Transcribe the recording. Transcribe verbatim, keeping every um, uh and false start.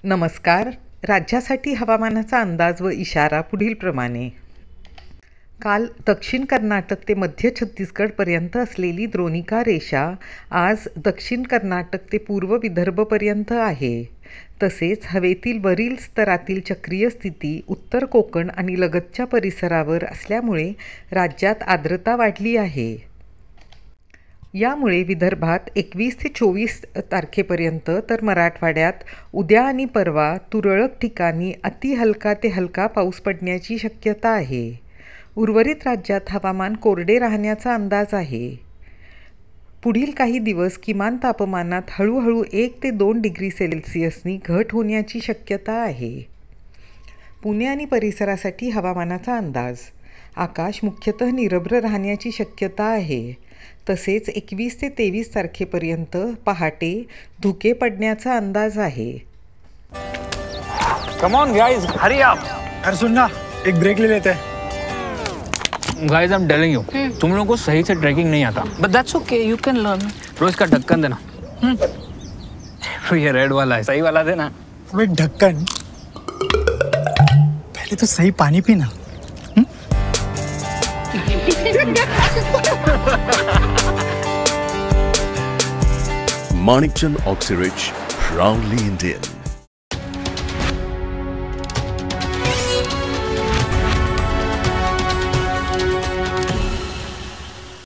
नमस्कार. राज्यासाठी हवामानाचा अंदाज व इशारा पुढीलप्रमाणे. काल दक्षिण कर्नाटक ते मध्य छत्तीसगडपर्यंत असलेली द्रोणिका रेषा आज दक्षिण कर्नाटक ते पूर्व विदर्भपर्यंत आहे. तसेच हवेतील वरील स्तरातील चक्रीय स्थिती उत्तर कोकण आणि लगतच्या परिसरावर असल्यामुळे राज्यात आर्द्रता वाढली आहे. यामुळे विदर्भात एकवीस ते चोवीस तारखेपर्यंत तर मराठवाड्यात उद्या आणि परवा तुरळक ठिकाणी अति हलका ते हलका पाऊस पडण्याची शक्यता आहे. उर्वरित राज्यात हवामान कोरडे राहण्याचा अंदाज आहे. पुढील काही दिवस किमान तापमानात हळूहळू एक ते दोन डिग्री सेल्सिअसनी घट होण्याची शक्यता आहे. पुणे आणि परिसरासाठी हवामानाचा अंदाज. आकाश मुख्यतः निरभ्र राहण्याची शक्यता आहे. तसेच एकवीस ते तेवीस तारखेपर्यंत पहाटे धुके पडण्याचा अंदाज आहे. Come on guys, hurry up. अरे सुन ना, एक ब्रेक ले लेते हैं. Guys, I'm telling you, तुम लोगों को सही से ट्रैकिंग नहीं आता. But that's okay, you can learn. रोज का ढक्कन देना. तो ये रेड वाला है, सही वाला देना. अबे ढक्कन. पहले तो सही पानी पीना. Manikchand Oxyrich, proudly Indian.